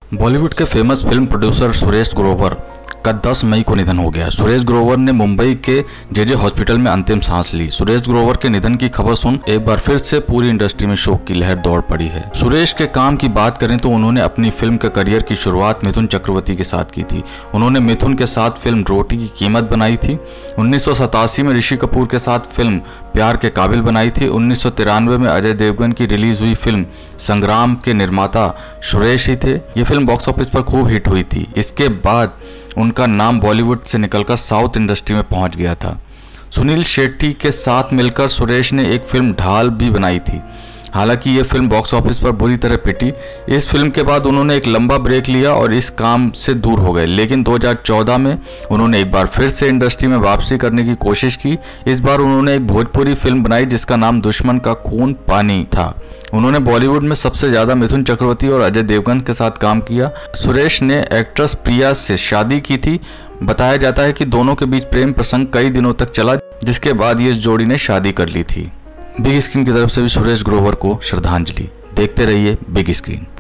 बॉलीवुड के famous film producer Suresh Grover का 10 मई को निधन हो गया। सुरेश ग्रोवर ने मुंबई के जेजे हॉस्पिटल में अंतिम सांस ली। सुरेश ग्रोवर के निधन की खबर सुन एक बार फिर से पूरी इंडस्ट्री में शोक की लहर दौड़ पड़ी है। सुरेश के काम की बात करें तो उन्होंने अपनी फिल्म के करियर की शुरुआत मिथुन चक्रवर्ती के साथ की थी। उन्होंने मिथुन के साथ फिल्म रोटी की कीमत बनाई थी। 1987 में ऋषि कपूर के साथ फिल्म प्यार के काबिल बनाई थी। 1993 में अजय देवगन की रिलीज हुई फिल्म संग्राम के निर्माता सुरेश ही थे। ये फिल्म बॉक्स ऑफिस पर खूब हिट हुई थी। इसके बाद उनका नाम बॉलीवुड से निकलकर साउथ इंडस्ट्री में पहुंच गया था। सुनील शेट्टी के साथ मिलकर सुरेश ने एक फिल्म ढाल भी बनाई थी। हालांकि ये फिल्म बॉक्स ऑफिस पर बुरी तरह पिटी। इस फिल्म के बाद उन्होंने एक लंबा ब्रेक लिया और इस काम से दूर हो गए, लेकिन 2014 में उन्होंने एक बार फिर से इंडस्ट्री में वापसी करने की कोशिश की। इस बार उन्होंने एक भोजपुरी फिल्म बनाई जिसका नाम दुश्मन का खून पानी था। उन्होंने बॉलीवुड में सबसे ज्यादा मिथुन चक्रवर्ती और अजय देवगन के साथ काम किया। सुरेश ने एक्ट्रेस प्रिया से शादी की थी। बताया जाता है कि दोनों के बीच प्रेम प्रसंग कई दिनों तक चला, जिसके बाद ये जोड़ी ने शादी कर ली थी। बिग स्क्रीन की तरफ से भी सुरेश ग्रोवर को श्रद्धांजलि। देखते रहिए बिग स्क्रीन।